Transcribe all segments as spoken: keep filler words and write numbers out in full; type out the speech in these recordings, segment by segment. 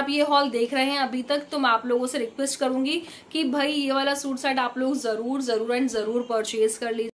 आप ये हॉल देख रहे हैं अभी तक तो मैं आप लोगों से रिक्वेस्ट करूंगी कि भाई ये वाला सूट सेट आप लोग जरूर जरूर एंड जरूर परचेज कर लीजिए।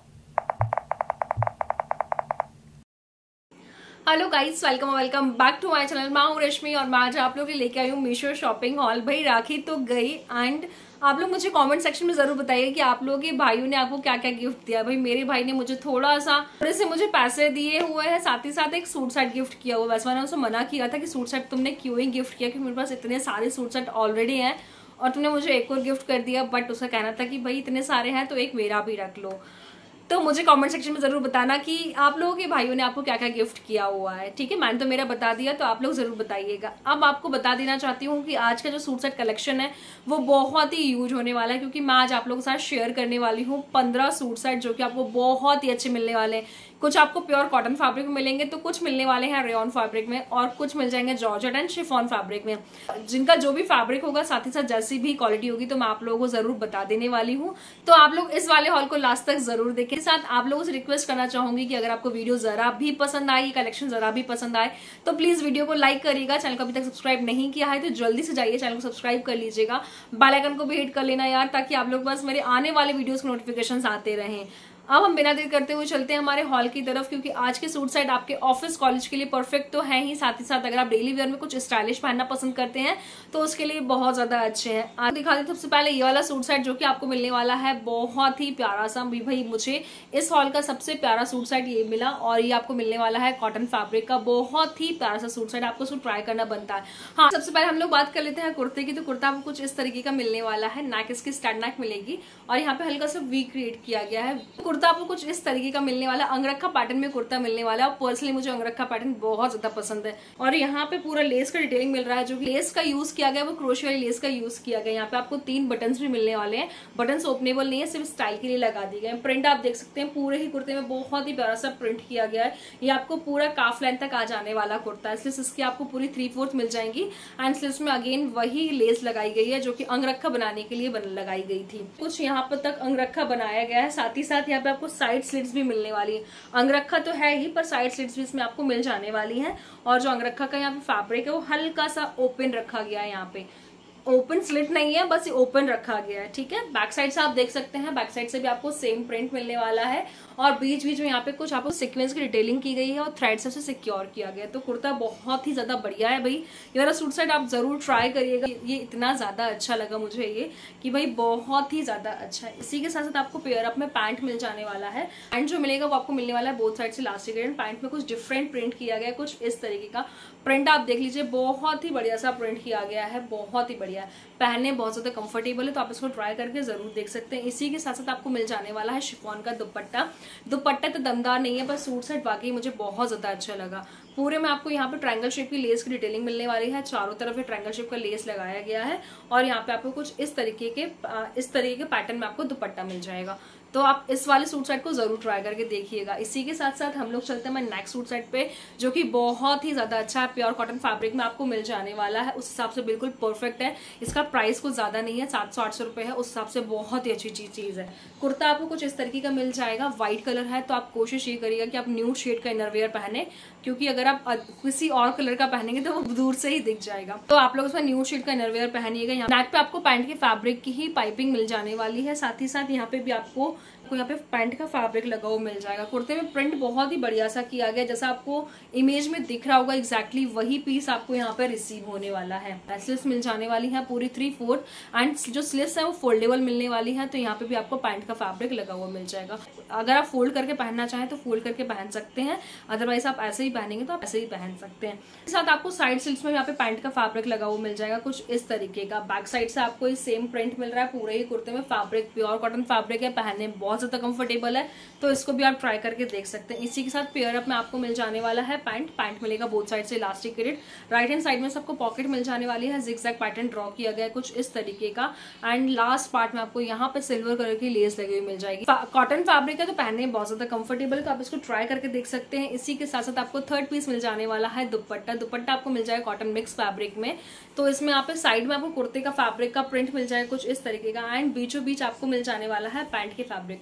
Hello guys, welcome welcome back to my channel. मैं हूं रश्मि और मैं आज आप लोग के लेके आई हूँ मीशो शॉपिंग हॉल। भाई राखी तो गई एंड आप लोग मुझे कमेंट सेक्शन में जरूर बताइए कि आप लोगों के भाइयों ने आपको क्या क्या गिफ्ट दिया। भाई मेरे भाई ने मुझे थोड़ा सा थोड़े से मुझे पैसे दिए हुए हैं, साथ ही साथ एक सूट सेट गिफ्ट किया हुआ। वैसे मैंने उसे मना किया था कि सूट सेट तुमने क्यों ही गिफ्ट किया, क्योंकि मेरे पास इतने सारे सूट सेट ऑलरेडी हैं और तुमने मुझे एक और गिफ्ट कर दिया। बट उसका कहना था कि भाई इतने सारे हैं तो एक मेरा भी रख लो। तो मुझे कमेंट सेक्शन में जरूर बताना कि आप लोगों के भाइयों ने आपको क्या क्या गिफ्ट किया हुआ है। ठीक है, मैंने तो मेरा बता दिया, तो आप लोग जरूर बताइएगा। अब आपको बता देना चाहती हूँ कि आज का जो सूट सेट कलेक्शन है वो बहुत ही यूज होने वाला है, क्योंकि मैं आज आप लोगों के साथ शेयर करने वाली हूँ पंद्रह सूट सेट जो कि आपको बहुत ही अच्छे मिलने वाले हैं। कुछ आपको प्योर कॉटन फैब्रिक में मिलेंगे, तो कुछ मिलने वाले हैं रेयॉन फैब्रिक में और कुछ मिल जाएंगे जॉर्जेट एंड शिफॉन फैब्रिक में। जिनका जो भी फैब्रिक होगा, साथ ही साथ जैसी भी क्वालिटी होगी, तो मैं आप लोगों को जरूर बता देने वाली हूँ। तो आप लोग इस वाले हॉल को लास्ट तक जरूर देखें। साथ आप लोगों से रिक्वेस्ट करना चाहूंगी कि अगर आपको वीडियो जरा भी पसंद आई, कलेक्शन जरा भी पसंद आए, तो प्लीज वीडियो को लाइक करिएगा। चैनल को अभी तक सब्सक्राइब नहीं किया है तो जल्दी से जाइए चैनल को सब्सक्राइब कर लीजिएगा। बेल आइकन को भी हिट कर लेना यार, ताकि आप लोग पास मेरे आने वाले वीडियोस के नोटिफिकेशन आते रहें। अब हम बिना देर करते हुए चलते हैं हमारे हॉल की तरफ, क्योंकि आज के सूट सेट आपके ऑफिस कॉलेज के लिए परफेक्ट तो है ही, साथ ही साथ अगर आप डेली वेयर में कुछ स्टाइलिश पहनना पसंद करते हैं तो उसके लिए बहुत ज्यादा अच्छे हैं। आज दिखा देते सबसे पहले ये वाला सूट सेट जो कि आपको मिलने वाला है बहुत ही प्यारा सा। भाई मुझे इस हॉल का सबसे प्यारा सूट सेट ये मिला और ये आपको मिलने वाला है कॉटन फैब्रिक का बहुत ही प्यारा सा सूट सेट। आपको उसको ट्राई करना बनता है। हाँ, सबसे पहले हम लोग बात कर लेते हैं कुर्ते की। तो कुर्ता आपको कुछ इस तरीके का मिलने वाला है। नेक इसकी स्टैंड नेक मिलेगी और यहाँ पे हल्का सा वी क्रिएट किया गया है। कुर्ता आपको कुछ इस तरीके का मिलने वाला, अंगरखा पैटर्न में कुर्ता मिलने वाला है और पर्सनली मुझे अंगरखा पैटर्न बहुत ज्यादा पसंद है। और यहाँ पे पूरा लेस का डिटेलिंग मिल रहा है। जो लेस का यूज किया गया वो क्रोशे वाली लेस का यूज किया गया। यहाँ पे आपको तीन बटन्स भी मिलने वाले हैं। बटन्स ओपनेबल नहीं है, सिर्फ स्टाइल के लिए लगा दिए गए। प्रिंट आप देख सकते हैं, पूरे ही कुर्ते में बहुत ही प्यारा सा प्रिंट किया गया है। ये आपको पूरा काफ लेंथ तक आ जाने वाला कुर्ता है। स्लीव्स इसकी आपको पूरी थ्री फोर्थ मिल जाएंगी एंड स्लीव्स में अगेन वही लेस लगाई गई है जो कि अंगरखा बनाने के लिए लगाई गई थी। कुछ यहाँ पर तक अंगरखा बनाया गया है। साथ ही साथ यहाँ पे आपको साइड स्लिट्स भी मिलने वाली है। अंगरखा तो है ही, पर साइड स्लिट्स भी इसमें आपको मिल जाने वाली हैं। और जो अंगरखा का यहाँ पे फैब्रिक है वो हल्का सा ओपन रखा गया है। यहाँ पे ओपन स्लिट नहीं है, बस ये ओपन रखा गया है। ठीक है, बैक साइड से आप देख सकते हैं, बैक साइड से भी आपको सेम प्रिंट मिलने वाला है और बीच बीच में यहाँ पे कुछ आपको सीक्वेंस की डिटेलिंग की गई है और थ्रेड से सिक्योर किया गया है। तो कुर्ता बहुत ही ज्यादा बढ़िया है। भाई ये वाला सूट सेट आप जरूर ट्राई करिएगा। ये इतना ज्यादा अच्छा लगा मुझे ये कि भाई बहुत ही ज्यादा अच्छा है। इसी के साथ साथ आपको पेयर अप में पैंट मिल जाने वाला है। पैंट जो मिलेगा वो आपको मिलने वाला है बोथ साइड से इलास्टिक एंड पैंट में कुछ डिफरेंट प्रिंट किया गया है। कुछ इस तरीके का प्रिंट आप देख लीजिए, बहुत ही बढ़िया सा प्रिंट किया गया है, बहुत ही बढ़िया। पहनने बहुत ज्यादा कंफर्टेबल है, तो आप इसको ट्राई करके जरूर देख सकते हैं। इसी के साथ साथ आपको मिल जाने वाला है शिफॉन का दुपट्टा। दुपट्टा तो दमदार नहीं है, पर सूट सेट वाकई मुझे बहुत ज्यादा अच्छा लगा। पूरे में आपको यहाँ पे ट्रायंगल शेप की लेस की डिटेलिंग मिलने वाली है। चारों तरफ ट्रायंगल शेप का लेस लगाया गया है और यहाँ पे आपको कुछ इस तरीके के इस तरीके के पैटर्न में आपको दुपट्टा मिल जाएगा। तो आप इस वाले सूट सेट को जरूर ट्राई करके देखिएगा। इसी के साथ साथ हम लोग चलते हैं नेक्स्ट सूट सेट पे, जो कि बहुत ही ज्यादा अच्छा है। प्योर कॉटन फैब्रिक में आपको मिल जाने वाला है। उस हिसाब से बिल्कुल परफेक्ट है। इसका प्राइस कुछ ज्यादा नहीं है, सात सौ आठ सौ रुपए है। उस हिसाब से बहुत ही अच्छी चीज चीज है। कुर्ता आपको कुछ इस तरीके का मिल जाएगा। व्हाइट कलर है, तो आप कोशिश ये करिएगा कि आप न्यूड शेड का इनरवेयर पहने, क्योंकि अगर आप किसी और कलर का पहनेंगे तो वो दूर से ही दिख जाएगा। तो आप लोग उसमें न्यूड शेड का इनरवेयर पहनिएगा। यहाँ नेक पे आपको पैंट के फैब्रिक की ही पाइपिंग मिल जाने वाली है। साथ ही साथ यहाँ पे भी आपको यहाँ पे पैंट का फैब्रिक लगा हुआ मिल जाएगा। कुर्ते में प्रिंट बहुत ही बढ़िया सा किया गया, जैसा आपको इमेज में दिख रहा होगा एग्जैक्टली वही पीस आपको यहाँ पे रिसीव होने वाला है। स्लीव्स मिल जाने वाली है पूरी थ्री फोर्थ एंड जो स्लीव्स है वो फोल्डेबल मिलने वाली है। तो यहाँ पे भी आपको पैंट का फैब्रिक लगा हुआ मिल जाएगा। अगर आप फोल्ड करके पहनना चाहें तो फोल्ड करके पहन सकते हैं, अदरवाइज आप ऐसे ही पहनेंगे तो आप ऐसे ही पहन सकते हैं। साथ आपको साइड स्लीव्स में यहाँ पे पैंट का फैब्रिक लगा हुआ मिल जाएगा कुछ इस तरीके का। बैक साइड से आपको सेम प्रिंट मिल रहा है पूरे ही कुर्ते में। फैब्रिक प्योर कॉटन फैब्रिक है, पहनने में बहुत ज्यादा कंफर्टेबल है, तो इसको भी आप ट्राई करके देख सकते हैं। इसी के साथ पेयर अप में आपको मिल जाने वाला है पैंट। पैंट मिलेगा बोथ साइड से elastic grid. Right hand side में सबको पॉकेट मिल जाने वाली है। जिगजैग पैटर्न ड्रॉ किया गया है कुछ इस तरीके का एंड लास्ट पार्ट में आपको यहाँ पे सिल्वर कलर की लेस लगी हुई मिल जाएगी। कॉटन फैब्रिक है तो पहनने में बहुत ज्यादा कंफर्टेबल है, तो आप इसको ट्राई करके देख सकते हैं। इसी के साथ साथ आपको थर्ड पीस मिल जाने वाला है दुपट्टा। दुपट्टा आपको मिल जाएगा कॉटन मिक्स फैब्रिक में। तो इसमें यहाँ पे साइड में आपको कुर्ते का फैब्रिक का प्रिंट मिल जाएगा कुछ इस तरीके का एंड बीचों बीच आपको मिल जाने वाला है पैंट के फैब्रिक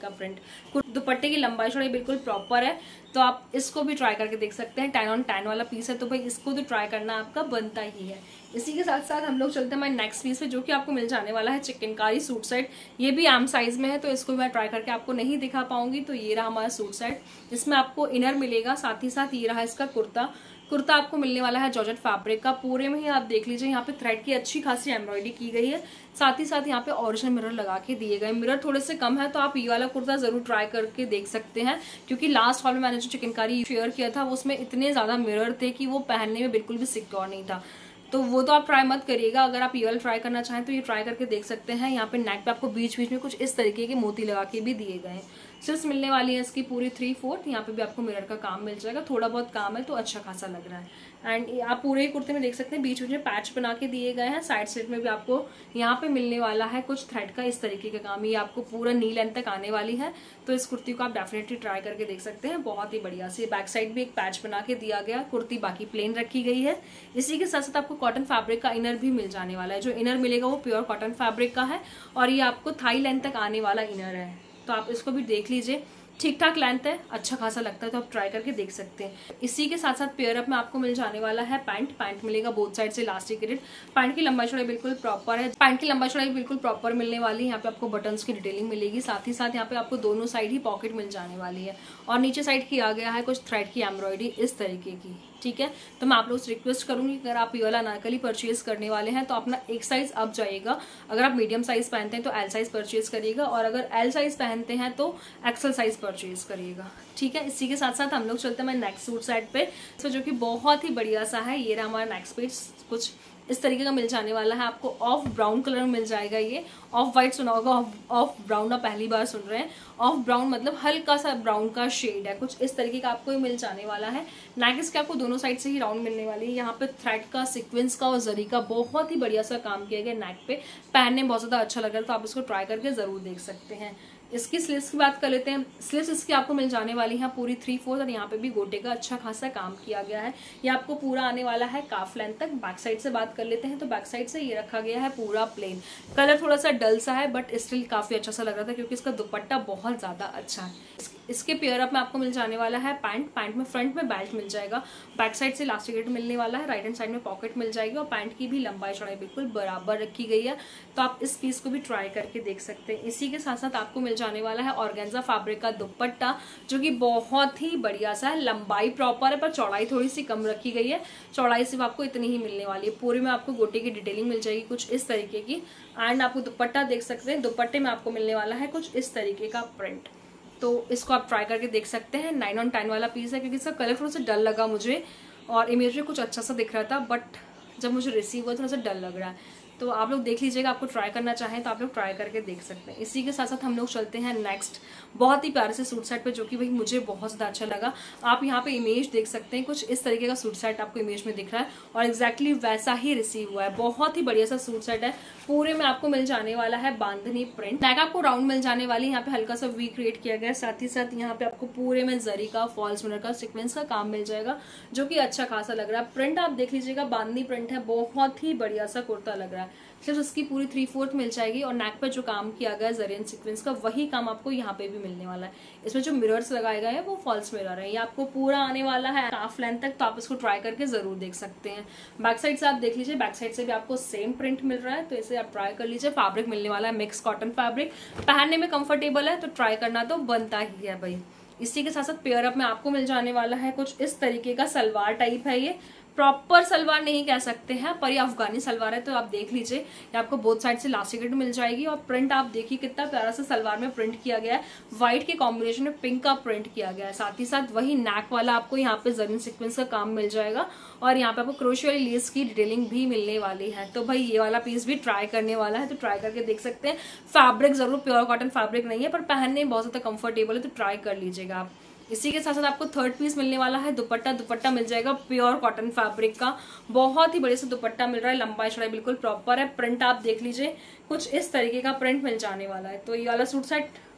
का प्रिंट। दुपट्टे की लंबाई चौड़ाई बिल्कुल प्रॉपर है, तो आप इसको भी ट्राई करके देख सकते हैं। टेन ऑन टेन वाला पीस है, तो भाई इसको तो ट्राई करना आपका बनता ही है। इसी के साथ साथ हम लोग चलते हैं हमारे नेक्स्ट पीस पे, जो कि आपको मिल जाने वाला है चिकनकारी सूट सेट। ये भी एम साइज में है, तो इसको मैं ट्राई करके आपको नहीं दिखा पाऊंगी। तो ये रहा हमारा सूट सेट, जिसमें आपको इनर मिलेगा, साथ ही साथ ये रहा इसका कुर्ता। कुर्ता आपको मिलने वाला है जॉर्जेट फैब्रिक का। पूरे में ही आप देख लीजिए यहाँ पे थ्रेड की अच्छी खासी एम्ब्रॉयडरी की गई है, साथ ही साथ यहाँ पे ओरिजिनल मिरर लगा के दिए गए। मिरर थोड़े से कम है, तो आप ये वाला कुर्ता जरूर ट्राई करके देख सकते हैं, क्योंकि लास्ट हॉल में मैंने जो चिकनकारी शेयर किया था उसमें इतने ज्यादा मिरर थे कि वो पहनने में बिल्कुल भी सिक्योर नहीं था। तो वो तो आप ट्राई मत करिएगा। अगर आप ये वाला ट्राई करना चाहें तो ये ट्राई करके देख सकते हैं। यहाँ पे नेक पे आपको बीच बीच में कुछ इस तरीके के मोती लगा के भी दिए गए हैं। सिर्फ मिलने वाली है इसकी पूरी थ्री फोर्थ। यहाँ पे भी आपको मिरर का काम मिल जाएगा, थोड़ा बहुत काम है तो अच्छा खासा लग रहा है। एंड आप पूरे कुर्ते में देख सकते हैं बीच बीच में पैच बना के दिए गए हैं। साइड स्लिट में भी आपको यहाँ पे मिलने वाला है कुछ थ्रेड का इस तरीके का काम। ये आपको पूरा नी लेंथ तक आने वाली है, तो इस कुर्ती को आप डेफिनेटली ट्राई करके देख सकते हैं। बहुत ही बढ़िया से बैक साइड भी एक पैच बना के दिया गया, कुर्ती बाकी प्लेन रखी गई है। इसी के साथ साथ आपको कॉटन फैब्रिक का इनर भी मिल जाने वाला है। जो इनर मिलेगा वो प्योर कॉटन फैब्रिक का है, और ये आपको थाई लेंथ तक आने वाला इनर है। तो आप इसको भी देख लीजिए, ठीक ठाक लेंथ है, अच्छा खासा लगता है, तो आप ट्राई करके देख सकते हैं। इसी के साथ साथ पेयर अप में आपको मिल जाने वाला है पैंट। पैंट मिलेगा बोथ साइड से इलास्टिकेटेड। पैंट की लंबाई चौड़ाई बिल्कुल प्रॉपर है। पैंट की लंबाई चौड़ाई बिल्कुल प्रॉपर मिलने वाली है। यहाँ पे आपको बटन्स की डिटेलिंग मिलेगी, साथ ही साथ यहाँ पे आपको दोनों साइड ही पॉकेट मिल जाने वाली है, और नीचे साइड किया गया है कुछ थ्रेड की एम्ब्रॉयडरी इस तरीके की। ठीक है, तो मैं आप लोग से रिक्वेस्ट करूंगी, अगर आप ये वाला अनारकली परचेज करने वाले हैं तो अपना एक साइज अप जाइएगा। अगर आप मीडियम साइज पहनते हैं तो एल साइज परचेज करिएगा, और अगर एल साइज पहनते हैं तो एक्सल साइज परचेज करिएगा। ठीक है, इसी के साथ साथ हम लोग चलते हैं हमारे नेक्स्ट सूट सेट पे, तो जो कि बहुत ही बढ़िया सा है। ये रहा हमारा नेक्स्ट पीस, कुछ इस तरीके का मिल जाने वाला है आपको। ऑफ ब्राउन कलर में मिल जाएगा। ये ऑफ व्हाइट सुना होगा, ऑफ ब्राउन आप पहली बार सुन रहे हैं। ऑफ ब्राउन मतलब हल्का सा ब्राउन का शेड है, कुछ इस तरीके का आपको मिल जाने वाला है। नेक इसके आपको दोनों साइड से ही राउंड मिलने वाली है। यहाँ पे थ्रेड का, सीक्वेंस का और जरी का बहुत ही बढ़िया सा काम किया गया नेक पे। पहनने में बहुत ज्यादा अच्छा लग रहा है, तो आप इसको ट्राई करके जरूर देख सकते हैं। इसकी स्लीव्स की बात कर लेते हैं। स्लीव्स इसकी आपको मिल जाने वाली है पूरी थ्री फोर्थ, और यहाँ पे भी गोटे का अच्छा खासा काम किया गया है। ये आपको पूरा आने वाला है काफ लेंथ तक। बैक साइड से बात कर लेते हैं, तो बैक साइड से ये रखा गया है पूरा प्लेन। कलर थोड़ा सा डल सा है, बट स्टिल काफी अच्छा सा लग रहा था, क्योंकि इसका दुपट्टा बहुत ज्यादा अच्छा है। इसके पेयर अप में आपको मिल जाने वाला है पैंट। पैंट में फ्रंट में बेल्ट मिल जाएगा, बैक साइड से इलास्टिकेट मिलने वाला है, राइट हैंड साइड में पॉकेट मिल जाएगी, और पैंट की भी लंबाई चौड़ाई बिल्कुल बराबर रखी गई है। तो आप इस पीस को भी ट्राई करके देख सकते हैं। इसी के साथ साथ आपको मिल जाने वाला है ऑर्गेन्जा फैब्रिक का दुपट्टा, जो कि बहुत ही बढ़िया सा है। लंबाई प्रॉपर है, पर चौड़ाई थोड़ी सी कम रखी गई है। चौड़ाई सिर्फ आपको इतनी ही मिलने वाली है। पूरे में आपको गोटे की डिटेलिंग मिल जाएगी कुछ इस तरीके की। एंड आपको दुपट्टा देख सकते हैं, दुपट्टे में आपको मिलने वाला है कुछ इस तरीके का प्रिंट। तो इसको आप ट्राई करके देख सकते हैं। नाइन ऑन टेन वाला पीस है, क्योंकि इसका कलर थोड़ा सा डल लगा मुझे, और इमेज में कुछ अच्छा सा दिख रहा था, बट जब मुझे रिसीव हुआ थोड़ा सा डल लग रहा है। तो आप लोग देख लीजिएगा, आपको ट्राई करना चाहें तो आप लोग ट्राई करके देख सकते हैं। इसी के साथ साथ हम लोग चलते हैं नेक्स्ट बहुत ही प्यारे से सूट सेट पे, जो कि भाई मुझे बहुत ज़्यादा अच्छा लगा। आप यहाँ पे इमेज देख सकते हैं, कुछ इस तरीके का सूट सेट आपको इमेज में दिख रहा है, और एग्जैक्टली वैसा ही रिसीव हुआ है। बहुत ही बढ़िया सा सूट सेट है। पूरे में आपको मिल जाने वाला है बांधनी प्रिंट। नेक आपको राउंड मिल जाने वाली है, यहाँ पे हल्का सा वी क्रिएट किया गया है। साथ ही साथ यहाँ पे आपको पूरे में जरी का, फॉल्स मिरर का, सीक्वेंस का काम मिल जाएगा, जो कि अच्छा खासा लग रहा है। प्रिंट आप देख लीजिएगा, बांधनी प्रिंट है, बहुत ही बढ़िया सा कुर्ता लग रहा है। सिर्फ उसकी पूरी थ्री फोर्थ मिल जाएगी, और नेक पे जो काम किया गया है जरी एंड सीक्वेंस का, वही काम आपको यहाँ पे भी मिलने वाला है। इसमें जो मिरर्स लगाए गए हैं वो फॉल्स मिरर है। ये आपको पूरा आने वाला है हाफ लेंथ तक, तो आप इसको ट्राई करके जरूर देख सकते हैं। बैक साइड से आप देख लीजिए, बैक साइड से भी आपको सेम प्रिंट मिल रहा है, तो इसे आप ट्राई कर लीजिए। फैब्रिक मिलने वाला है मिक्स कॉटन फैब्रिक, पहनने में कंफर्टेबल है, तो ट्राई करना तो बनता ही है भाई। इसी के साथ साथ पेयर अप में आपको मिल जाने वाला है कुछ इस तरीके का सलवार टाइप है। ये प्रॉपर सलवार नहीं कह सकते हैं, पर ये अफगानी सलवार है, तो आप देख लीजिए। ये आपको बोथ साइड से इलास्टिकेट मिल जाएगी, और प्रिंट आप देखिए कितना प्यारा सा सलवार में प्रिंट किया गया है। व्हाइट के कॉम्बिनेशन में पिंक का प्रिंट किया गया है। साथ ही साथ वही नेक वाला आपको यहाँ पे जरी सीक्वेंस का काम मिल जाएगा, और यहाँ पे आपको क्रोशे वाली लेस की डिटेलिंग भी मिलने वाली है। तो भाई ये वाला पीस भी ट्राई करने वाला है, तो ट्राई करके देख सकते हैं। फैब्रिक जरूर प्योर कॉटन फैब्रिक नहीं है, पर पहनने में बहुत ज्यादा कंफर्टेबल है, तो ट्राई कर लीजिएगा आप। इसी के साथ साथ आपको थर्ड पीस मिलने वाला है दुपट्टा। दुपट्टा मिल जाएगा प्योर कॉटन फैब्रिक का, बहुत ही बड़े से दुपट्टा मिल रहा है। लंबाई चौड़ाई बिल्कुल प्रॉपर है। प्रिंट आप देख लीजिए, कुछ इस तरीके का प्रिंट मिल जाने वाला है। तो ये वाला सूट सेट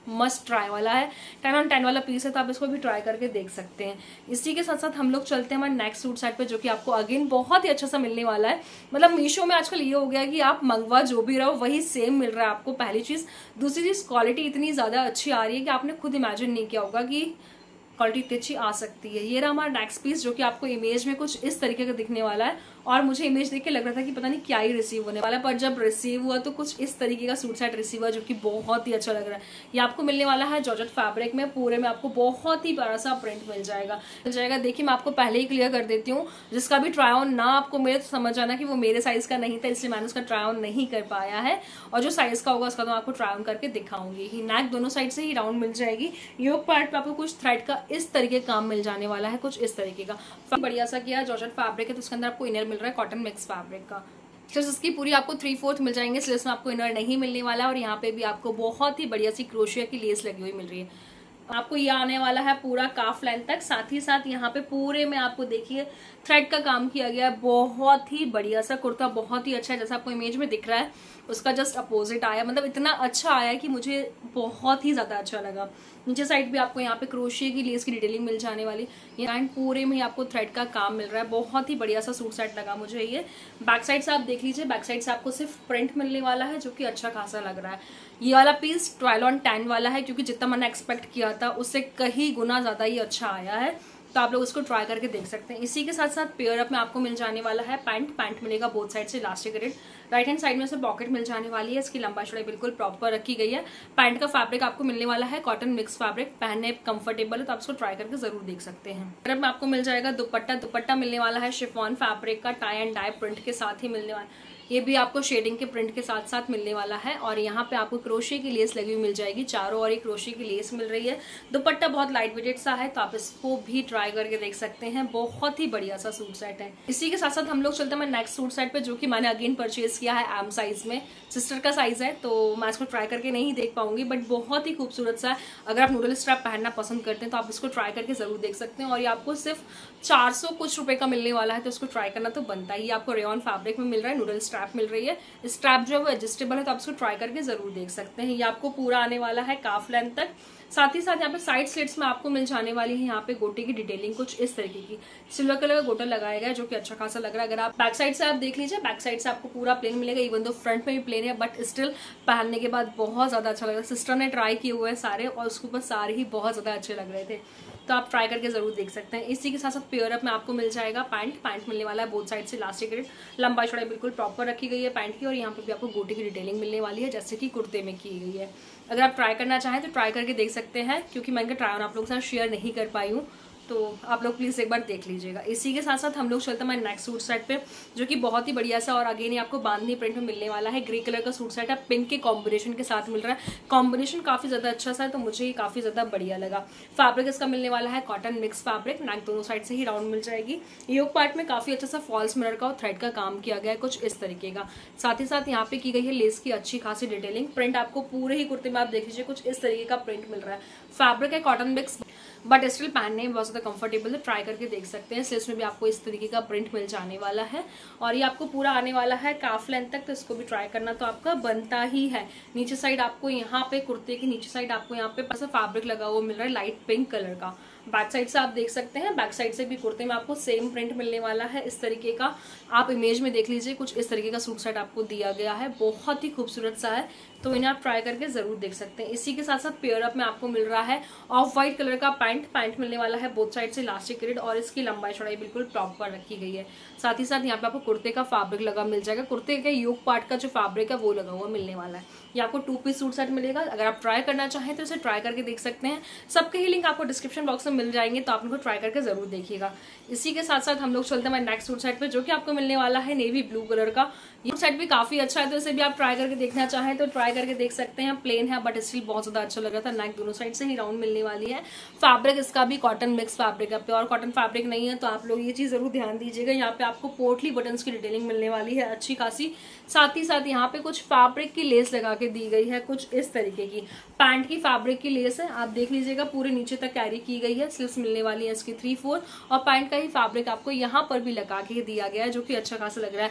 मस्ट ट्राई वाला है, टेन ऑन टेन वाला पीस है, तो आप इसको भी ट्राई करके देख सकते हैं। इसी के साथ साथ हम लोग चलते हैं हमारे नेक्स्ट सूट सेट पे, जो कि आपको अगेन बहुत ही अच्छा सा मिलने वाला है। मतलब मीशो में आजकल ये हो गया कि आप मंगवा जो भी रहो वही सेम मिल रहा है आपको, पहली चीज। दूसरी चीज, क्वालिटी इतनी ज्यादा अच्छी आ रही है कि आपने खुद इमेजिन नहीं किया होगा कि क्वालिटी इतनी अच्छी आ सकती है। ये रहा हमारा नेक्स्ट पीस, जो कि आपको इमेज में कुछ इस तरीके का दिखने वाला है, और मुझे इमेज देख के लग रहा था कि पता नहीं क्या ही रिसीव होने वाला है, पर जब रिसीव हुआ तो कुछ इस तरीके का सूट सेट रिसीव हुआ, जो कि बहुत ही अच्छा लग रहा है। ये आपको मिलने वाला है जॉर्जेट फैब्रिक में, पूरे में आपको बहुत ही बड़ा सा प्रिंट मिल जाएगा मिल जाएगा देखिए, मैं आपको पहले ही क्लियर कर देती हूँ, जिसका भी ट्राई ऑन ना आपको मिले तो समझ आना कि वो मेरे साइज का नहीं था, इसलिए मैंने उसका ट्राई ऑन नहीं कर पाया है। और जो साइज का होगा उसका तो आपको ट्राई ऑन करके दिखाऊंगी ही। नेक दोनों साइड से ही राउंड मिल जाएगी। योक पार्ट पे आपको कुछ थ्रेड का इस तरीके का काम मिल जाने वाला है, कुछ इस तरीके का बढ़िया सा किया। जॉर्जेट फैब्रिक है तो उसके अंदर आपको इनर मिल रहा है कॉटन मिक्स फैब्रिक का। स्लीव्स इसकी पूरी आपको थ्री फोर्थ मिल जाएंगे, स्लीव्स में आपको इनर नहीं मिलने वाला है, और यहाँ पे भी आपको बहुत ही बढ़िया सी क्रोशिया की लेस लगी हुई मिल रही है। आपको ये आने वाला है पूरा काफ लेंथ तक। साथ ही साथ यहाँ पे पूरे में आपको देखिए थ्रेड का काम किया गया है, बहुत ही बढ़िया सा कुर्ता, बहुत ही अच्छा है। जैसा आपको इमेज में दिख रहा है उसका जस्ट अपोजिट आया, मतलब इतना अच्छा आया कि मुझे बहुत ही ज्यादा अच्छा लगा। नीचे साइड भी आपको यहाँ पे क्रोशिया की लेस की डिटेलिंग मिल जाने वाली, ये एंड पूरे में ही आपको थ्रेड का काम मिल रहा है। बहुत ही बढ़िया सा सूट सेट लगा मुझे ये। बैक साइड से आप देख लीजिए, बैक साइड से आपको सिर्फ प्रिंट मिलने वाला है, जो कि अच्छा खासा लग रहा है। ये वाला पीस ट्वेल्व ऑन टेन वाला है, क्योंकि जितना मैंने एक्सपेक्ट किया था उससे कहीं गुना ज्यादा ही अच्छा आया है, तो आप लोग उसको ट्राई करके देख सकते हैं। इसी के साथ साथ पेयर अप में आपको मिल जाने वाला है पैंट। पैंट मिलेगा बोथ साइड से इलास्टिकेटेड, राइट हैंड साइड में से पॉकेट मिल जाने वाली है। इसकी लंबाई चौड़ाई बिल्कुल प्रॉपर रखी गई है। पैंट का फैब्रिक आपको मिलने वाला है कॉटन मिक्स फैब्रिक, पहनने कंफर्टेबल है, तो आप इसको ट्राई करके जरूर देख सकते हैं। पेयर अप में आपको मिल जाएगा दुपट्टा। दुपट्टा मिलने वाला है शिफॉन फैब्रिक का, टाई एंड डाई प्रिंट के साथ ही मिलने वाला, ये भी आपको शेडिंग के प्रिंट के साथ साथ मिलने वाला है। और यहाँ पे आपको क्रोशिया की लेस लगी हुई मिल जाएगी, चारों ओर एक क्रोशिया की लेस मिल रही है। दुपट्टा बहुत लाइट वेटेड सा है, तो आप इसको भी ट्राई करके देख सकते हैं। बहुत ही बढ़िया सा सूट सेट है। इसी के साथ साथ हम लोग चलते हैं नेक्स्ट सूट सेट पे, जो कि मैंने अगेन परचेज किया है एम साइज में। सिस्टर का साइज है तो मैं इसको ट्राई करके नहीं देख पाऊंगी, बट बहुत ही खूबसूरत सा है। अगर आप नूडल स्ट्रैप पहनना पसंद करते हैं तो आप इसको ट्राई करके जरूर देख सकते हैं। और ये आपको सिर्फ चार सौ कुछ रुपए का मिलने वाला है, तो इसको ट्राई करना तो बनता ही। आपको रेयॉन फैब्रिक में मिल रहा है, नूडल स्ट्रैप मिल रही है। स्ट्रैप जो है वो एडजस्टेबल है, तो आप इसको ट्राई करके जरूर देख सकते हैं। ये आपको पूरा आने वाला है काफ लेंथ तक। साथ ही साथ यहाँ पे साइड स्लिट्स में आपको मिल जाने वाली है यहाँ पे गोटे की डिटेलिंग कुछ इस तरीके की। सिल्वर कलर का गोटा लगाया गया है, जो कि अच्छा खासा लग रहा है। अगर आप बैक साइड से आप देख लीजिए, बैक साइड से आपको पूरा प्लेन मिलेगा, इवन दो फ्रंट में भी प्लेन है, बट स्टिल पहनने के बाद बहुत ज्यादा अच्छा लग रहा है। सिस्टर ने ट्राई किए हुए हैं सारे, और उसके ऊपर सारे ही बहुत ज्यादा अच्छे लग रहे थे, तो आप ट्राई करके जरूर देख सकते हैं। इसी के साथ साथ पेयर अप में आपको मिल जाएगा पैंट। पैंट मिलने वाला है बोथ साइड से इलास्टिकेटेड, लंबाई चौड़ाई बिल्कुल प्रॉपर रखी गई है पैंट की, और यहाँ पे भी आपको गोटे की डिटेलिंग मिलने वाली है, जैसे कि कुर्ते में की गई है। अगर आप ट्राई करना चाहें तो ट्राई करके देख सकते हैं, क्योंकि मैं इनका ट्राई ऑन आप लोगों के साथ शेयर नहीं कर पाई हूँ, तो आप लोग प्लीज एक बार देख लीजिएगा। इसी के साथ साथ हम लोग चलते हैं हमारे नेक्स्ट सूट सेट पे, जो कि बहुत ही बढ़िया सा और अगेन आपको बांधनी प्रिंट में मिलने वाला है। ग्रे कलर का सूट सेट है, पिंक के कॉम्बिनेशन के साथ मिल रहा है। कॉम्बिनेशन काफी ज्यादा अच्छा सा है, तो मुझे ये काफी ज्यादा बढ़िया लगा। फैब्रिक इसका मिलने वाला है कॉटन मिक्स फैब्रिक, नेक दोनों साइड से ही राउंड मिल जाएगी। योक पार्ट में काफी अच्छा सा फॉल्स मिरर का और थ्रेड का काम किया गया है, कुछ इस तरीके का। साथ ही साथ यहाँ पे की गई है लेस की अच्छी खासी डिटेलिंग। प्रिंट आपको पूरे ही कुर्ते में आप देख लीजिए कुछ इस तरीके का प्रिंट मिल रहा है। फैब्रिक है कॉटन मिक्स, बट स्टिल पहनने में बहुत ज्यादा कंफर्टेबल है, ट्राई करके देख सकते हैं। स्लीव्स में भी आपको इस तरीके का प्रिंट मिल जाने वाला है, और ये आपको पूरा आने वाला है काफ लेंथ तक, तो इसको भी ट्राई करना तो आपका बनता ही है। नीचे साइड आपको यहाँ पे कुर्ते की नीचे साइड आपको यहाँ पे ऐसा फैब्रिक लगा हुआ मिल रहा है लाइट पिंक कलर का। बैक साइड से आप देख सकते हैं, बैक साइड से भी कुर्ते में आपको सेम प्रिंट मिलने वाला है इस तरीके का। आप इमेज में देख लीजिए कुछ इस तरीके का सूट सेट आपको दिया गया है, बहुत ही खूबसूरत सा है, तो इन्हें आप ट्राई करके जरूर देख सकते हैं। इसी के साथ साथ पेयर अप में आपको मिल रहा है ऑफ व्हाइट कलर का पैंट। पैंट मिलने वाला है बोथ साइड से इलास्टिकेटेड, और इसकी लंबाई चौड़ाई बिल्कुल प्रॉपर रखी गई है। साथ ही साथ यहाँ पे आपको कुर्ते का फैब्रिक लगा मिल जाएगा, कुर्ते के योक पार्ट का जो फैब्रिक है वो लगा हुआ मिलने वाला है। ये आपको टू पीस सूट सेट मिलेगा। अगर आप ट्राई करना चाहें तो इसे ट्राई करके देख सकते हैं। सबके ही लिंक आपको डिस्क्रिप्शन बॉक्स में मिल जाएंगे, तो आप इनको ट्राई करके जरूर देखिएगा। इसी के साथ साथ हम लोग चलते हैं नेक्स्ट सूट सेट पे, जो कि आपको मिलने वाला है नेवी ब्लू कलर का। ये सेट भी काफी अच्छा है, तो इसे भी आप ट्राई करके देखना चाहें तो ट्राई करके देख सकते हैं। प्लेन है बट स्टिल बहुत ज्यादा अच्छा लग रहा था। नेक दोनों साइड से ही राउंड मिलने वाली है। फैब्रिक इसका भी कॉटन मिक्स फैब्रिक है, प्योर कॉटन फैब्रिक नहीं है, तो आप लोग ये चीज जरूर ध्यान दीजिएगा। यहाँ पे आपको पोटली बटन्स की डिटेलिंग मिलने वाली है अच्छी खासी। साथ ही साथ यहाँ पे कुछ फैब्रिक की लेस लगा के दी गई है कुछ इस तरीके की। पैंट की फैब्रिक की लेस है, आप देख लीजिएगा पूरे नीचे तक कैरी की गई है। स्लीव्स मिलने वाली है इसकी थ्री फोर, और पैंट का ही फैब्रिक आपको यहाँ पर भी लगा के दिया गया है, जो कि अच्छा खासा लग रहा है।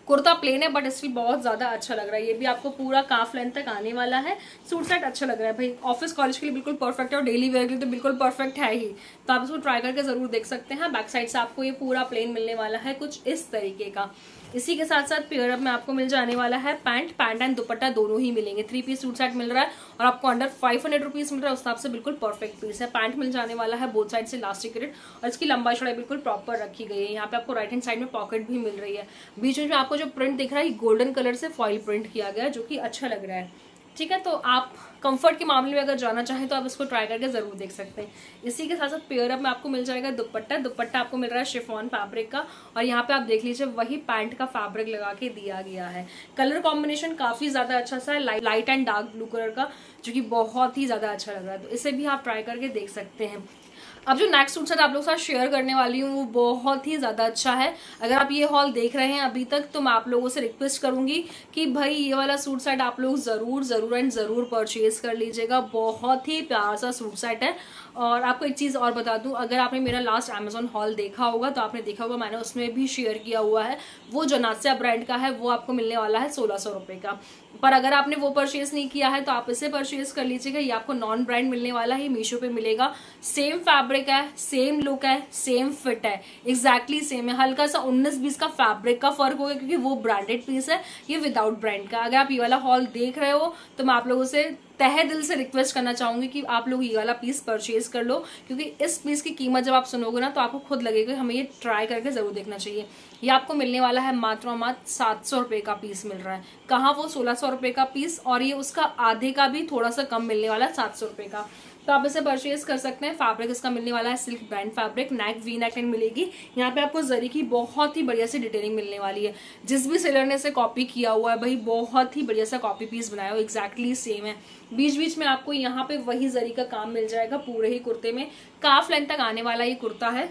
कुर्ता प्लेन है बट स्टिल बहुत ज्यादा अच्छा लग रहा है। ये भी आपको पूरा काफ लेंथ तक आने वाला है। सूट सेट अच्छा लग रहा है भाई, ऑफिस कॉलेज के लिए बिल्कुल परफेक्ट है और डेली वेयर के लिए तो बिल्कुल परफेक्ट है ही। तो आप इसको ट्राई करके जरूर देख सकते हैं। बैक साइड से आपको ये पूरा प्लेन मिलने वाला है कुछ इस तरीके का। इसी के साथ साथ पेयर अप में आपको मिल जाने वाला है पैंट पैंट एंड दुपट्टा दोनों ही मिलेंगे। थ्री पीस सूट सेट मिल रहा है और आपको अंडर फाइव हंड्रेड रुपीज मिल रहा है, उस हिसाब से बिल्कुल परफेक्ट पीस है। पैंट मिल जाने वाला है बोथ साइड से इलास्टिकेटेड और इसकी लंबाई चौड़ाई बिल्कुल प्रॉपर रखी गई है। यहाँ पे आपको राइट हैंड साइड में पॉकेट भी मिल रही है। बीच में आपको जो प्रिंट दिख रहा है गोल्डन कलर से फॉइल प्रिंट किया गया है जो कि अच्छा लग रहा है। ठीक है, तो आप कंफर्ट के मामले में अगर जाना चाहें तो आप इसको ट्राई करके जरूर देख सकते हैं। इसी के साथ साथ पेयर अप में आपको मिल जाएगा दुपट्टा। दुपट्टा आपको मिल रहा है शिफॉन फैब्रिक का और यहाँ पे आप देख लीजिए वही पैंट का फैब्रिक लगा के दिया गया है। कलर कॉम्बिनेशन काफी ज्यादा अच्छा सा है, light and dark blue colour का, जो कि बहुत ही ज्यादा अच्छा लग रहा है। तो इसे भी आप ट्राई करके देख सकते हैं। अब जो नेक्स्ट सूट सेट आप लोग के साथ शेयर करने वाली हूँ वो बहुत ही ज्यादा अच्छा है। अगर आप ये हॉल देख रहे हैं अभी तक तो मैं आप लोगों से रिक्वेस्ट करूंगी कि भाई ये वाला सूट सेट आप लोग जरूर जरूर एंड जरूर परचेज कर लीजिएगा। बहुत ही प्यारा सा सूट सेट है। और आपको एक चीज और बता दूं, अगर आपने मेरा लास्ट अमेजोन हॉल देखा होगा तो आपने देखा होगा मैंने उसमें भी शेयर किया हुआ है, वो जनासिया ब्रांड का है, वो आपको मिलने वाला है सोलह सौ रुपए का। पर अगर आपने वो परचेज नहीं किया है तो आप इसे परचेज कर लीजिएगा। ये आपको नॉन ब्रांड मिलने वाला है, मीशो पे मिलेगा। सेम फैब्रिक है, सेम लुक है, सेम फिट है, एग्जैक्टली सेम है। हल्का सा उन्नीस बीस का फैब्रिक का फर्क होगा क्योंकि वो ब्रांडेड पीस है, ये विदाउट ब्रांड का। अगर आप ये वाला हॉल देख रहे हो तो मैं आप लोगों से तहे दिल से रिक्वेस्ट करना चाहूंगी कि आप लोग ये वाला पीस परचेज कर लो, क्योंकि इस पीस की कीमत जब आप सुनोगे ना तो आपको खुद लगेगा हमें ये ट्राई करके जरूर देखना चाहिए। ये आपको मिलने वाला है मात्र और मात्र सात सौ रुपए का पीस मिल रहा है। कहाँ वो सोलह सौ रुपए का पीस, और ये उसका आधे का भी थोड़ा सा कम मिलने वाला है, सात सौ रुपए का। तो आप इसे परचेज कर सकते हैं। फैब्रिक इसका मिलने वाला है silk brand fabric. Neck V neck line मिलेगी। यहाँ पे आपको जरी की बहुत ही बढ़िया सी डिटेलिंग मिलने वाली है। जिस भी सेलर ने इसे कॉपी किया हुआ है भाई बहुत ही बढ़िया सा कॉपी पीस बनाया हो, एग्जैक्टली सेम है। बीच बीच में आपको यहाँ पे वही जरी का काम मिल जाएगा पूरे ही कुर्ते में। काफ लेंथ तक आने वाला ये कुर्ता है।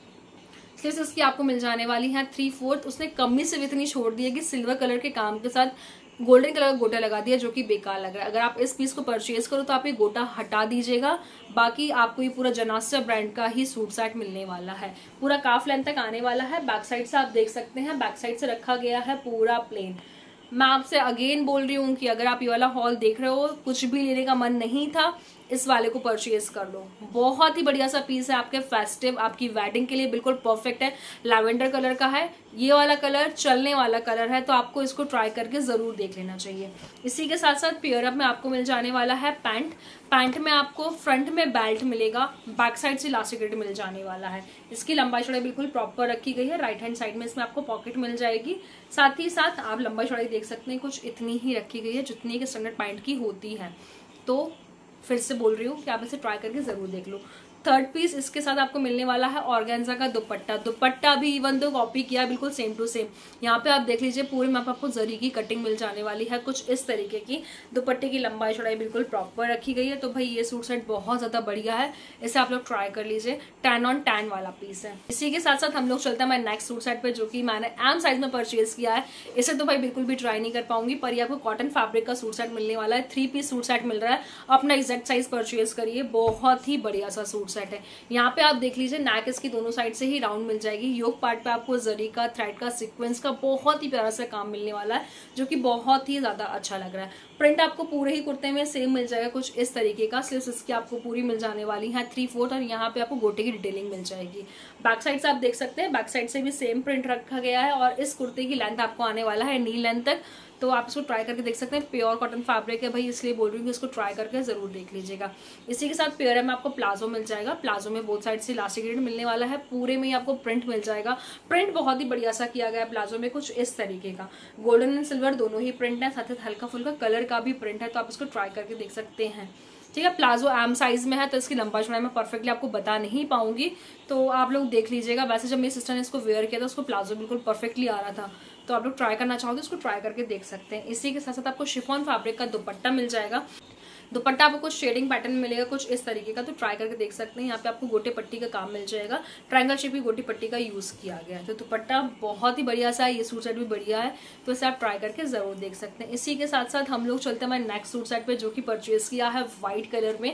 स्लीव्स इसकी आपको मिल जाने वाली है थ्री फोर्थ। उसने कमी से इतनी छोड़ दी है कि सिल्वर कलर के काम के साथ गोल्डन कलर का गोटा लगा दिया जो कि बेकार लग रहा है। अगर आप इस पीस को परचेज करो तो आप ये गोटा हटा दीजिएगा। बाकी आपको ये पूरा जनासिया ब्रांड का ही सूट सेट मिलने वाला है। पूरा काफ लेंथ तक आने वाला है। बैक साइड से आप देख सकते हैं, बैक साइड से रखा गया है पूरा प्लेन। मैं आपसे अगेन बोल रही हूँ कि अगर आप ये वाला हॉल देख रहे हो, कुछ भी लेने का मन नहीं था, इस वाले को परचेज कर लो। बहुत ही बढ़िया सा पीस है, आपके फेस्टिव आपकी वेडिंग के लिए बिल्कुल परफेक्ट है। लैवेंडर कलर का है, ये वाला कलर चलने वाला कलर है, तो आपको इसको ट्राई करके जरूर देख लेना चाहिए। इसी के साथ साथ पेयर अप में आपको मिल जाने वाला है पैंट। पैंट में आपको फ्रंट में बेल्ट मिलेगा, बैक साइड से इलास्टिकेटेड मिल जाने वाला है। इसकी लंबाई चौड़ाई बिल्कुल प्रॉपर रखी गई है। राइट हैंड साइड में इसमें आपको पॉकेट मिल जाएगी। साथ ही साथ आप लंबाई चौड़ाई देख सकते हैं, कुछ इतनी ही रखी गई है जितनी कि स्टैंडर्ड पैंट की होती है। तो फिर से बोल रही हूँ कि आप इसे ट्राई करके जरूर देख लो। थर्ड पीस इसके साथ आपको मिलने वाला है ऑर्गेन्जा का दुपट्टा। दुपट्टा भी इवन तो कॉपी किया बिल्कुल सेम टू सेम। यहाँ पे आप देख लीजिए पूरे में आपको जरी की कटिंग मिल जाने वाली है कुछ इस तरीके की। दुपट्टे की लंबाई चौड़ाई बिल्कुल प्रॉपर रखी गई है। तो भाई ये सूट सेट बहुत ज्यादा बढ़िया है, इसे आप लोग ट्राई कर लीजिए। टैन ऑन टैन वाला पीस है। इसी के साथ साथ हम लोग चलते हैं मैं नेक्स्ट सूट सेट पे, जो कि मैंने एम साइज में परचेज किया है। इसे तो भाई बिल्कुल भी ट्राई नहीं कर पाऊंगी, पर ये आपको कॉटन फैब्रिक का सूट सेट मिलने वाला है। थ्री पीस सूट सेट मिल रहा है, अपना एग्जैक्ट साइज परचेज करिए। बहुत ही बढ़िया सा सूट सेट है। यहाँ पे आप देख लीजिए नेक इसकी दोनों साइड से ही राउंड मिल जाएगी। योक पार्ट पे आपको जरी का, थ्रेड का, सीक्वेंस का बहुत ही प्यारा सा काम मिलने वाला है, जो कि बहुत ही ज्यादा अच्छा लग रहा है। प्रिंट आपको पूरे ही कुर्ते में सेम मिल जाएगा कुछ इस तरीके का। स्लीव्स इसकी आपको पूरी मिल जाने वाली है थ्री फोर्थ, और यहाँ पे आपको गोटे की डिटेलिंग मिल जाएगी। बैक साइड से आप देख सकते हैं, बैक साइड से भी सेम प्रिंट रखा गया है। और इस कुर्ते की लेंथ आपको आने वाला है नी लेंथ तक, तो आप इसको ट्राई करके देख सकते हैं। प्योर कॉटन फैब्रिक है भाई, इसलिए बोल रही हूँ कि इसको ट्राई करके जरूर देख लीजिएगा। इसी के साथ पेयर में आपको प्लाजो मिल जाएगा। प्लाजो में बोथ साइड से इलास्टिकेटेड मिलने वाला है। पूरे में आपको प्रिंट मिल जाएगा। प्रिंट बहुत ही बढ़िया सा किया गया है प्लाजो में, कुछ इस तरीके का। गोल्डन एंड सिल्वर दोनों ही प्रिंट है, साथ ही हल्का फुल्का कलर का भी प्रिंट है, तो आप इसको ट्राई करके देख सकते हैं। ठीक है, प्लाजो एम साइज में है, तो इसकी लंबाई चौड़ाई मैं परफेक्टली आपको बता नहीं पाऊंगी, तो आप लोग देख लीजिएगा। वैसे जब मेरी सिस्टर ने इसको वेयर किया था उसको प्लाजो बिल्कुल परफेक्टली आ रहा था, तो आप लोग ट्राई करना चाहोगे इसको ट्राई करके देख सकते हैं। इसी के साथ साथ आपको शिफॉन फैब्रिक का दुपट्टा मिल जाएगा। दुपट्टा आपको कुछ शेडिंग पैटर्न मिलेगा कुछ इस तरीके का, तो ट्राई करके देख सकते हैं। यहाँ पे आपको गोटे पट्टी का काम मिल जाएगा। ट्रायंगल शेप की गोटी पट्टी का यूज किया गया है। तो दुपट्टा बहुत ही बढ़िया सा है, ये सूट सेट भी बढ़िया है, तो इसे आप ट्राई करके जरूर देख सकते हैं। इसी के साथ साथ हम लोग चलते हैं हमारे नेक्स्ट सूट सेट पे, जो कि परचेज किया है व्हाइट कलर में।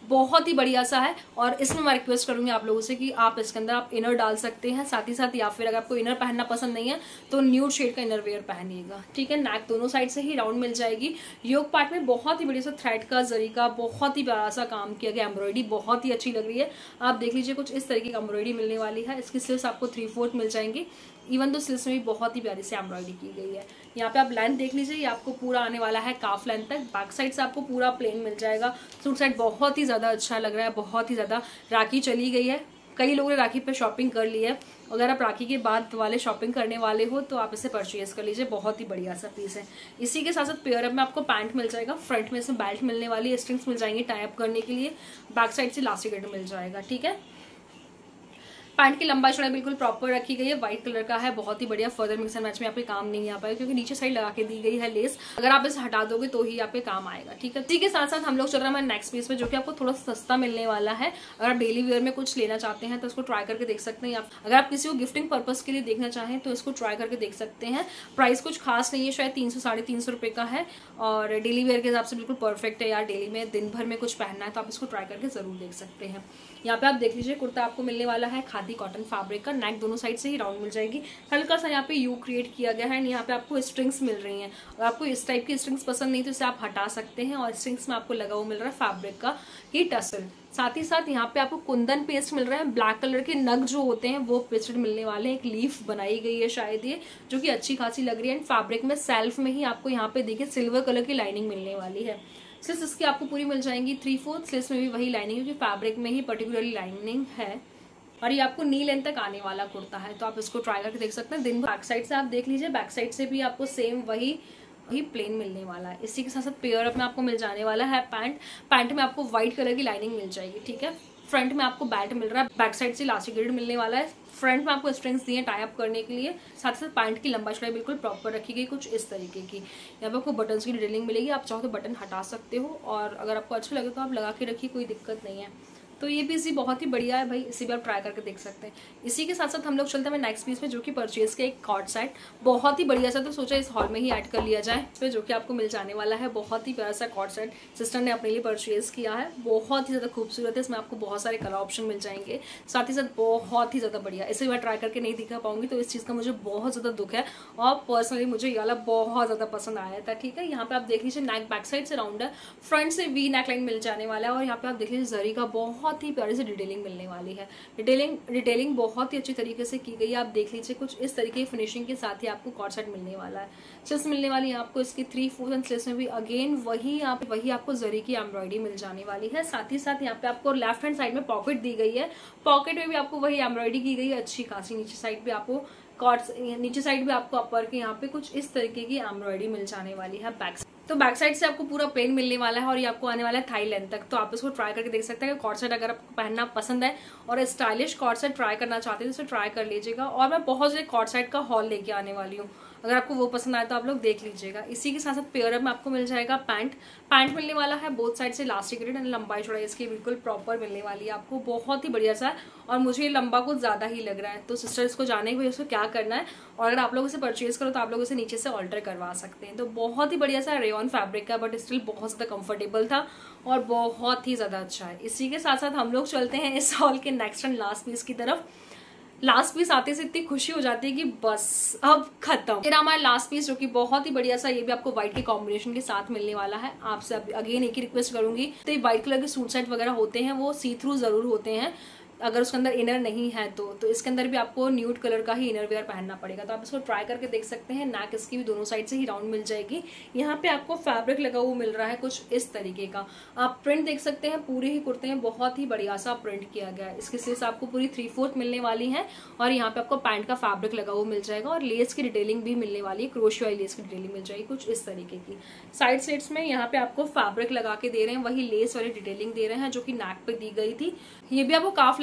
बहुत ही बढ़िया सा है। और इसमें मैं रिक्वेस्ट करूंगी आप लोगों से कि आप इसके अंदर आप इनर डाल सकते हैं साथ ही साथ, या फिर अगर आपको इनर पहनना पसंद नहीं है तो न्यूड शेड का इनर वेयर पहनिएगा, ठीक है। नेक दोनों साइड से ही राउंड मिल जाएगी। योक पार्ट में बहुत ही बढ़िया सा थ्रेड का, जरी का बहुत ही प्यारा सा काम किया गया, एम्ब्रॉयडरी बहुत ही अच्छी लग रही है। आप देख लीजिए कुछ इस तरीके की एम्ब्रॉयडरी मिलने वाली है। इसकी स्लीव्स आपको थ्री फोर्थ मिल जाएंगी, इवन तो स्लीव्स में भी बहुत ही प्यारी से एम्ब्रॉयडरी की गई है। यहाँ पे आप लेंथ देख लीजिए, ये आपको पूरा आने वाला है काफ लेंथ तक। बैक साइड से आपको पूरा प्लेन मिल जाएगा। सूट साइड बहुत ही ज्यादा अच्छा लग रहा है, बहुत ही ज्यादा। राखी चली गई है, कई लोगों ने राखी पे शॉपिंग कर ली है। अगर आप राखी के बाद वाले शॉपिंग करने वाले हो तो आप इसे परचेज कर लीजिए, बहुत ही बढ़िया सा पीस है। इसी के साथ साथ पेयर अप में आपको पैंट मिल जाएगा, फ्रंट में इसमें बेल्ट मिलने वाली है, स्ट्रिंग्स मिल जाएंगी टाई अप करने के लिए, बैक साइड से इलास्टिक मिल जाएगा, ठीक है। पैंट की लंबाई चौड़ाई बिल्कुल प्रॉपर रखी गई है, व्हाइट कलर का है, बहुत ही बढ़िया। फर्दर मिक्स एंड मैच में आपके काम नहीं आ पाएगा क्योंकि नीचे साइड लगा के दी गई है लेस। अगर आप इसे हटा दोगे तो ही आपके काम आएगा, ठीक है। इसी के साथ साथ हम लोग चल रहे हैं हमारे नेक्स्ट पीस पे, जो कि आपको थोड़ा सस्ता मिलने वाला है। अगर आप डेली वेयर में कुछ लेना चाहते हैं तो इसको ट्राई करके देख सकते हैं। अगर आप किसी को गिफ्टिंग पर्पज के लिए देखना चाहें तो इसको ट्राई करके देख सकते हैं। प्राइस कुछ खास नहीं है, शायद तीन सौ साढ़े तीन सौ रुपए का है और डेली वेयर के हिसाब से बिल्कुल परफेक्ट है यार। डेली में दिन भर में कुछ पहनना है तो आप इसको ट्राई करके जरूर देख सकते हैं। यहाँ पे आप देख लीजिए कुर्ता आपको मिलने वाला है खादी कॉटन फैब्रिक का, नेक दोनों साइड से ही राउंड मिल जाएगी। हल्का सा यहाँ पे यू क्रिएट किया गया है। यहाँ पे आपको स्ट्रिंग्स मिल रही हैं, अगर आपको इस टाइप की स्ट्रिंग्स पसंद नहीं तो इसे आप हटा सकते हैं। और स्ट्रिंग्स में आपको लगा हुआ मिल रहा है फैब्रिक का ये टसल। साथ ही साथ यहाँ पे आपको कुंदन पेस्ट मिल रहा है, ब्लैक कलर के नग जो होते हैं वो पेस्टेड मिलने वाले हैं। एक लीफ बनाई गई है शायद ये, जो कि अच्छी खासी लग रही है। एंड फैब्रिक में सेल्फ में ही आपको यहाँ पे देखिए सिल्वर कलर की लाइनिंग मिलने वाली है। स्लीव्स इसकी आपको पूरी मिल जाएंगी थ्री फोर्थ। स्लीव्स में भी वही लाइनिंग है, क्योंकि फैब्रिक में ही पर्टिकुलरली लाइनिंग है। और ये आपको नी लेंथ तक आने वाला कुर्ता है, तो आप इसको ट्राई करके देख सकते हैं। दिन बैक साइड से आप देख लीजिए, बैक साइड से भी आपको सेम वही वही प्लेन मिलने वाला है। इसी के साथ साथ पेयर अप में आपको मिल जाने वाला है पैंट। पैंट में आपको व्हाइट कलर की लाइनिंग मिल जाएगी, ठीक है। फ्रंट में आपको बेल्ट मिल रहा है, बैक साइड से इलास्टिक ग्रिड मिलने वाला है। फ्रंट में आपको स्ट्रिंग्स दिए टाई अप करने के लिए। साथ साथ पैंट की लंबाई चौड़ाई बिल्कुल प्रॉपर रखी गई, कुछ इस तरीके की। यहाँ पे आपको बटन्स की डिटेलिंग मिलेगी, आप चाहो तो बटन हटा सकते हो और अगर आपको अच्छा लगे तो आप लगा के रखिए, कोई दिक्कत नहीं है। तो ये पीस भी बहुत ही बढ़िया है भाई, इसी भी आप ट्राई करके देख सकते हैं। इसी के साथ साथ हम लोग चलते हैं नेक्स्ट पीस में, जो कि परचेज के एक कॉर्ड सेट बहुत ही बढ़िया सा, तो सोचा इस हॉल में ही ऐड कर लिया जाए। तो जो कि आपको मिल जाने वाला है बहुत ही प्यारा सा कॉर्ड सेट, सिस्टर ने अपने लिए परचेज किया है। बहुत ही ज्यादा खूबसूरत है, इसमें आपको बहुत सारे कलर ऑप्शन मिल जाएंगे, साथ ही साथ बहुत ही ज्यादा बढ़िया। इसे मैं ट्राई करके नहीं दिखा पाऊंगी तो इस चीज का मुझे बहुत ज्यादा दुख है और पर्सनली मुझे ये वाला बहुत ज्यादा पसंद आया था, ठीक है। यहाँ पे आप देख लीजिए नेक बैक साइड से राउंड है, फ्रंट से वी नेक लाइन मिल जाने वाला है। और यहाँ पे आप देख लीजिए जरी का बहुत ही प्यारी से डिटेलिंग मिलने वाली है। डिटेलिंग डिटेलिंग बहुत ही अच्छी तरीके से की गई है। आप देख लीजिए कुछ इस तरीके की फिनिशिंग के साथ ही आपको कॉर्ड सेट मिलने वाला है। स्लीव्स मिलने वाली है आपको इसकी थ्री फोर्थ एंड स्लीव्स में भी अगेन वही आप वही आपको जरी की एम्ब्रॉयडरी मिल जाने वाली है। साथ ही साथ यहाँ पे आपको लेफ्ट हैंड साइड में पॉकेट दी गई है, पॉकेट में भी आपको वही एम्ब्रॉयडरी की गई है अच्छी खासी। नीचे साइड पे आपको कॉर्ड्स, नीचे साइड भी आपको अपर के यहाँ पे कुछ इस तरीके की एम्ब्रॉयडरी मिल जाने वाली है। बैक तो बैक साइड से आपको पूरा प्लेन मिलने वाला है और ये आपको आने वाला है थाई लेंथ तक। तो आप इसको ट्राई करके देख सकते हैं। कॉर्ड सेट अगर आपको पहनना पसंद है और स्टाइलिश कॉर्ड सेट ट्राई करना चाहते हैं तो इसे ट्राई कर लीजिएगा। और मैं बहुत से कॉर्ड सेट का हॉल लेके आने वाली हूँ, अगर आपको वो पसंद आए तो आप लोग देख लीजिएगा। इसी के साथ साथ पेयर अप में आपको मिल जाएगा पैंट। पैंट मिलने वाला है बोथ साइड से इलास्टिक ग्रिड एंड लंबाई चौड़ाई इसकी बिल्कुल प्रॉपर मिलने वाली है आपको, बहुत ही बढ़िया सा। और मुझे ये लंबा कुछ ज्यादा ही लग रहा है, तो सिस्टर इसको जाने के उसको क्या करना है। और अगर आप लोग इसे परचेज करो तो आप लोग इसे नीचे से ऑल्टर करवा सकते हैं। तो बहुत ही बढ़िया सा रेयन फैब्रिक का, बट स्टिल बहुत ज्यादा कंफर्टेबल था और बहुत ही ज्यादा अच्छा है। इसी के साथ साथ हम लोग चलते हैं इस हॉल के नेक्स्ट एंड लास्ट पीस की तरफ। लास्ट पीस आते से इतनी खुशी हो जाती है कि बस अब खत्म। फिर हमारा लास्ट पीस जो कि बहुत ही बढ़िया सा, ये भी आपको व्हाइट के कॉम्बिनेशन के साथ मिलने वाला है। आपसे अगेन एक ही रिक्वेस्ट करूंगी, तो ये व्हाइट कलर के सूट सेट वगैरह होते हैं वो सी थ्रू जरूर होते हैं, अगर उसके अंदर इनर नहीं है तो तो इसके अंदर भी आपको न्यूड कलर का ही इनर वेयर पहनना पड़ेगा। तो आप इसको ट्राई करके देख सकते हैं। नेक इसकी भी दोनों साइड से ही राउंड मिल जाएगी। यहाँ पे आपको फैब्रिक लगा हुआ मिल रहा है कुछ इस तरीके का। आप प्रिंट देख सकते हैं, पूरे ही कुर्ते में बहुत ही बढ़िया सा प्रिंट किया गया है। इसके स्लीव्स आपको पूरी थ्री फोर्थ मिलने वाली है और यहाँ पे आपको पैंट का फैब्रिक लगा हुआ मिल जाएगा और लेस की डिटेलिंग भी मिलने वाली है, क्रोशे वाली लेस की डिटेलिंग मिल जाएगी कुछ इस तरीके की। साइड स्लिट्स में यहाँ पे आपको फैब्रिक लगा के दे रहे हैं, वही लेस वाली डिटेलिंग दे रहे हैं जो कि नेक पे दी गई थी। ये भी आपको काफ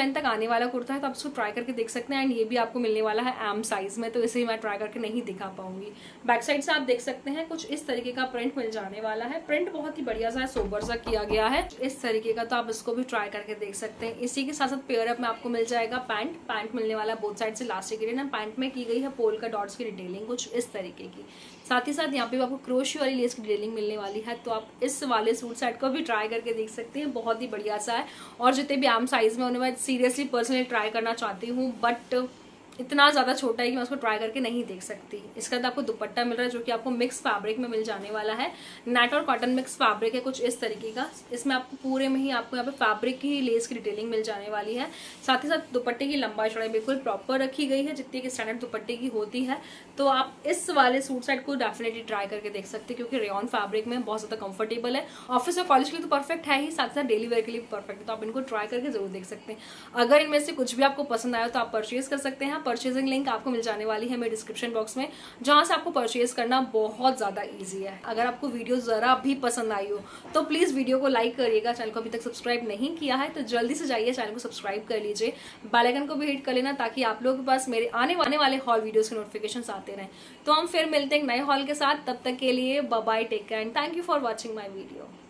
लेंथ तक आने वाला कुर्ता है, तो आप इसको ट्राई करके देख सकते हैं। एंड ये भी आपको मिलने वाला है एम साइज में, तो इसे मैं ट्राई करके नहीं दिखा पाऊंगी। बैक साइड से आप देख सकते हैं कुछ इस तरीके का प्रिंट मिल जाने वाला है। प्रिंट बहुत ही बढ़िया सा सोबर सा किया गया है इस तरीके का, तो आप इसको भी ट्राई करके देख सकते हैं। इसी के साथ साथ पेयर अप में आपको मिल जाएगा पैंट। पैंट मिलने वाला बोथ साइड से लास्टिक ग्रीन। पैंट में की गई है पोल का डॉट्स की डिटेलिंग कुछ इस तरीके की। साथ ही साथ यहाँ पे आपको क्रोशियो वाली लेस की डिटेलिंग मिलने वाली है, तो आप इस वाले सूट सेट को भी ट्राई करके देख सकते हैं। बहुत ही बढ़िया सा है, और जितने भी आम साइज में उन्हें मैं सीरियसली पर्सनली ट्राई करना चाहती हूँ, बट इतना ज़्यादा छोटा है कि मैं उसको ट्राई करके नहीं देख सकती। इसका तो आपको दुपट्टा मिल रहा है जो कि आपको मिक्स फैब्रिक में मिल जाने वाला है। नेट और कॉटन मिक्स फैब्रिक है कुछ इस तरीके का। इसमें आपको पूरे में ही आपको यहाँ पे फैब्रिक की लेस की डिटेलिंग मिल जाने वाली है। साथ ही साथ दुपट्टे की लंबाई चौड़ाई बिल्कुल प्रॉपर रखी गई है जितनी कि स्टैंडर्ड दुपट्टे की होती है। तो आप इस वाले सूट सेट को डेफिनेटली ट्राई करके देख सकते हैं, क्योंकि रेयन फैब्रिक में बहुत ज़्यादा कंफर्टेबल है। ऑफिस और कॉलेज के लिए तो परफेक्ट है ही, साथ साथ डेली वेयर के लिए भी परफेक्ट है, तो आप इनको ट्राई करके जरूर देख सकते हैं। अगर इनमें से कुछ भी आपको पसंद आया तो आप परचेज कर सकते हैं। परचेजिंग लिंक आपको मिल जाने वाली है मेरे डिस्क्रिप्शन बॉक्स में, जहां से आपको परचेज करना बहुत ज्यादा इजी है। अगर आपको वीडियो जरा भी पसंद आई हो तो प्लीज वीडियो को लाइक करिएगा। चैनल को अभी तक सब्सक्राइब नहीं किया है तो जल्दी से जाइए चैनल को सब्सक्राइब कर लीजिए। बेल आइकन को भी हिट कर लेना ताकि आप लोगों के पास मेरे आने वाले वाले हॉल वीडियोस के नोटिफिकेशन आते रहें। तो हम फिर मिलते हैं नए हॉल के साथ, तब तक के लिए bye bye, take care and thank you for watching my video.